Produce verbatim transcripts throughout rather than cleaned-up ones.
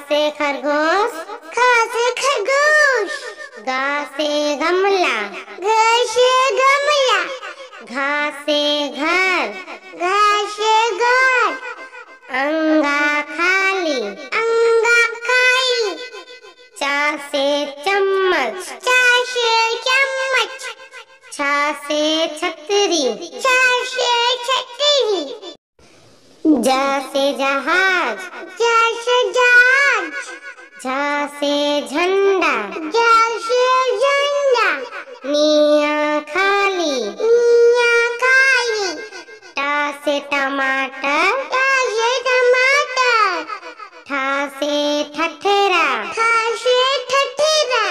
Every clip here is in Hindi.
से खरगोश, ख से खरगोश। गा से गमला, घ से गमला। घा से घर, घ से घर। अंगा खाली, अंगा खाली। चा से चम्मच, चा से चम्मच। छा से छतरी, छा से छतरी। जा से जहाज, जा से जहाज। झा से झंडा, झा से झंडा। निया खाली, निया खाली। टा से टमाटर, टा से टमाटर। ठा से ठठेरा, ठा से ठठेरा।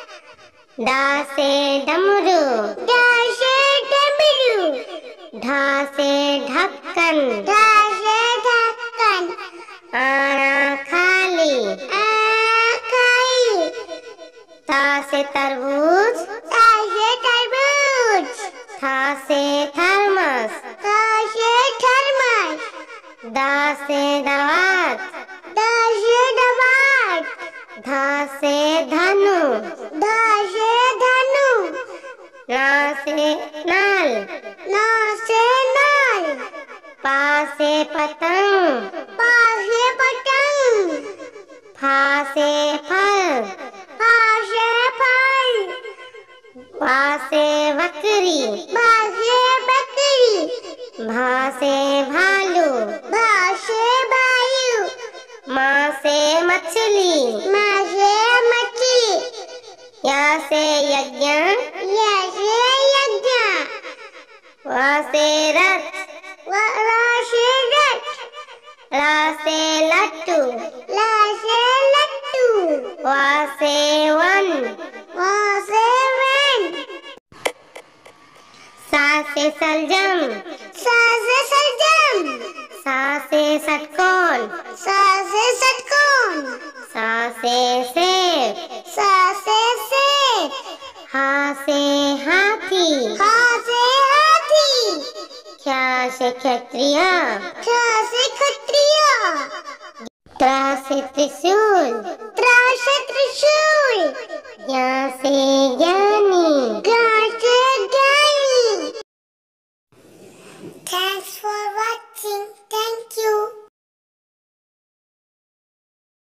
डा से डमरू, डा से डमरू। ढा से ढक्कन, ढा से ढक्कन। आना खाली, आ खाली। ता से तरबूज, ता से तरबूज। था से थर्मस, था से थर्मस। दा से दावत, दा से दवात। धा से धनु, धा से धनु। ना से नल, ना से नल। पा से पतंग, पा से पतंग। फा से फल, फा से फल। वा से बकरी, बा से बकरी। भा से भालू, भा से भालू। माँ से मछली, माँ से मछली। या से यज्ञ, या से यज्ञ। वा से रथ, वा रा से रथ। ला से लट्टू, ला से लट्टू। वा से वन, वा से वन। सा से सलजम, सा से सलजम। सा से षटकोण, सा से षटकोण। सा से सेब, सा से सेब। हा से हाथी, हा से हाथी। ख्या से क्षत्रिय, ख से क्षत्रिय। त्रा से त्रिशूल, त्रा से त्रिशूल। ज्ञा से ज्ञानी। ज्ञा से ज्ञानी। Thanks for watching.